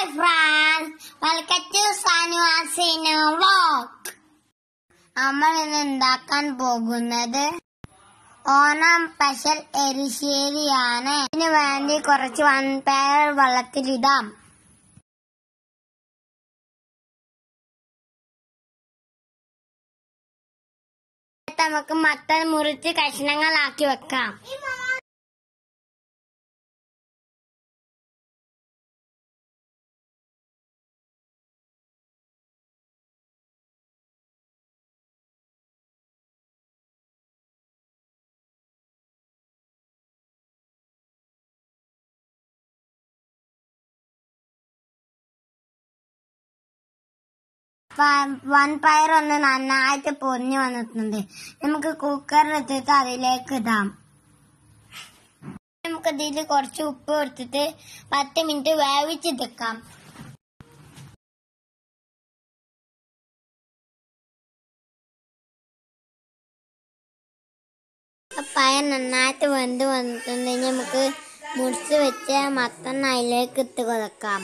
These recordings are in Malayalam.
Hi friends, welcome to sanu&shinu vlog. നമ്മൾ ഇന്ന് ഉണ്ടാക്കാൻ പോകുന്നത് ഓണം സ്പെഷ്യൽ എരിശ്ശേരി ആണ്. ഇതിനു വേണ്ടി കുറച്ച് വൻപയർ വെള്ളത്തിലിടാം. നമുക്ക് മത്തൻ മുറിച്ച് കഷ്ണങ്ങളാക്കി വെക്കാം. വൻപയർ ഒന്ന് നന്നായിട്ട് പൊരിഞ്ഞു വന്നിട്ടുണ്ട്. നമുക്ക് കുക്കറിൽ ഇട്ടിട്ട് അതിലേക്ക് ഇടാം. നമുക്ക് ഇതിൽ കുറച്ച് ഉപ്പ് കൊടുത്തിട്ട് 10 മിനിറ്റ് വേവിച്ചെടുക്കാം. പയർ നന്നായിട്ട് വെന്ത് വന്നിട്ടുണ്ടെങ്കിൽ നമുക്ക് മുറിച്ച് വെച്ച മത്തൻ അതിലേക്ക് ഇട്ട് കൊടുക്കാം.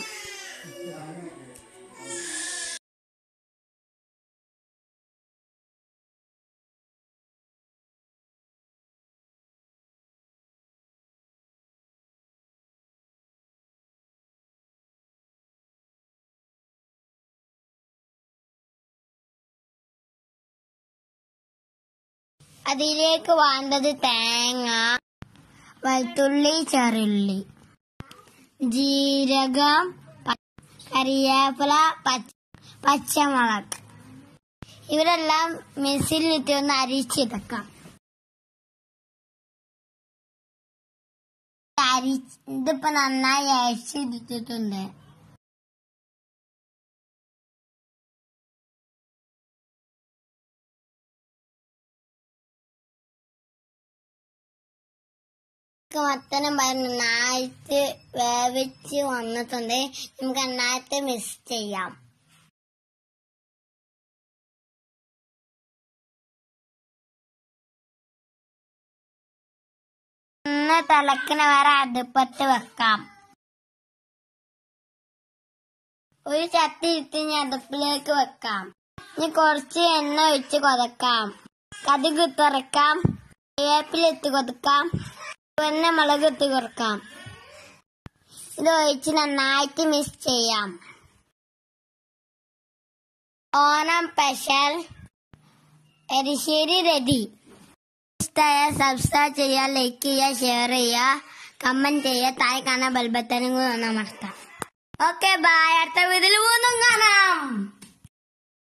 അതിലേക്ക് വേണ്ടത് തേങ്ങ, വെളുത്തുള്ളി, ചെറുള്ളി, ജീരകം, കറിവേപ്പില, പച്ചമുളക് ഇവരെല്ലാം മിക്സിയിലിട്ട് ഒന്ന് അരിച്ചെടുക്കാം. ഇതിപ്പോ നന്നായി അരിച്ചെടുത്തിട്ടുണ്ട്. മത്തനും പയർ നന്നായിട്ട് വേവിച്ച് വന്നിട്ടുണ്ട്. നമുക്ക് നന്നായിട്ട് മിക്സ് ചെയ്യാം. തിളക്കണ വരെ അടുപ്പത്ത് വെക്കാം. ഒരു ചട്ടി ഇട്ട് അടുപ്പിലേക്ക് വെക്കാം. ഇനി കുറച്ച് എണ്ണ ഒഴിച്ച് കൊതക്കാം. കടുക് തുറക്കാം. വേപ്പില ഇട്ട് കൊതുക്കാം. മുളക് ഇട്ട് കൊടുക്കാം. ഇത് ഒഴിച്ച് നന്നായിട്ട് മിക്സ് ചെയ്യാം. Onam special erissery ready. ഇഷ്ടമായ സബ്സ്ക്രൈബ് ചെയ്യുക, ലൈക്ക് ചെയ്യുക, ഷെയർ ചെയ്യുക, കമന്റ് ചെയ്യുക. താഴെ കാണാൻ ബെൽ ബട്ടനും കൂടി അമർത്താം. Okay bye. അടുത്ത വീഡിയോയിൽ